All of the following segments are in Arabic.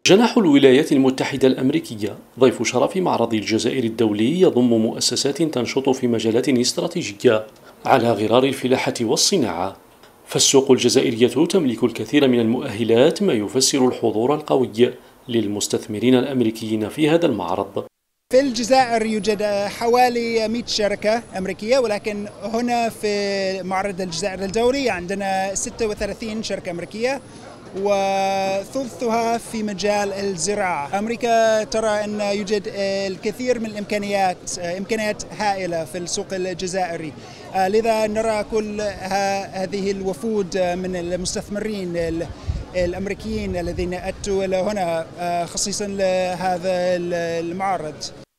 جناح الولايات المتحدة الأمريكية ضيف شرف معرض الجزائر الدولي يضم مؤسسات تنشط في مجالات استراتيجية على غرار الفلاحة والصناعة، فالسوق الجزائرية تملك الكثير من المؤهلات ما يفسر الحضور القوي للمستثمرين الأمريكيين في هذا المعرض. في الجزائر يوجد حوالي 100 شركة أمريكية، ولكن هنا في معرض الجزائر الدولي عندنا 36 شركة أمريكية وثلثها في مجال الزراعة. أمريكا ترى أن يوجد الكثير من إمكانيات هائلة في السوق الجزائري، لذا نرى كل هذه الوفود من المستثمرين الأمريكيين الذين أتوا إلى هنا خصيصا لهذا المعرض.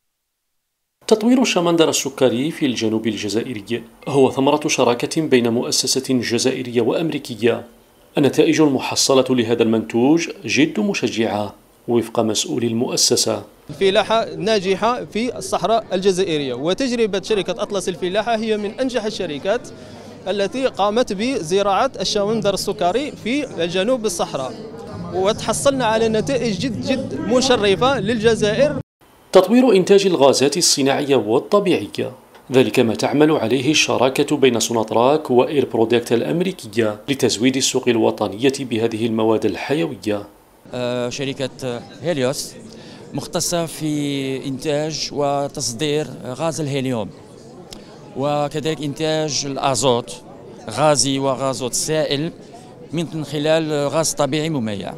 تطوير الشمندر السكري في الجنوب الجزائري هو ثمرة شراكة بين مؤسسة جزائرية وأمريكية. النتائج المحصلة لهذا المنتوج جد مشجعة وفق مسؤول المؤسسة. الفلاحة ناجحة في الصحراء الجزائرية، وتجربة شركة أطلس الفلاحة هي من أنجح الشركات التي قامت بزراعة الشمندر السكري في الجنوب الصحراء، وتحصلنا على نتائج جد مشرفة للجزائر. تطوير إنتاج الغازات الصناعية والطبيعية، ذلك ما تعمل عليه الشراكة بين سوناتراك وإير برودكت الأمريكية لتزويد السوق الوطنية بهذه المواد الحيوية. شركة هيليوس مختصة في إنتاج وتصدير غاز الهيليوم، وكذلك إنتاج الأزوت غازي وغازوت سائل من خلال غاز طبيعي مميع.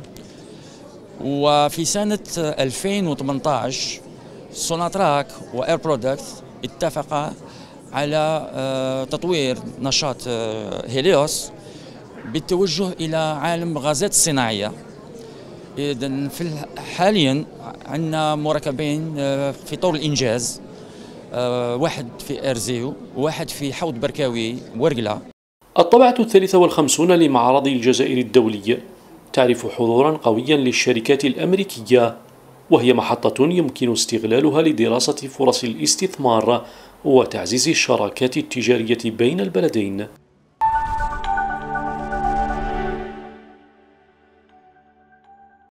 وفي سنة 2018 سوناتراك وإير برودكت اتفقا على تطوير نشاط هيليوس بالتوجه إلى عالم الغازات الصناعية. إذن حاليا عندنا مركبين في طور الإنجاز، واحد في إرزيو وواحد في حوض بركاوي ورقلة. الطبعة 53 لمعرض الجزائر الدولي تعرف حضورا قويا للشركات الأمريكية، وهي محطة يمكن استغلالها لدراسة فرص الاستثمار وتعزيز الشراكات التجارية بين البلدين.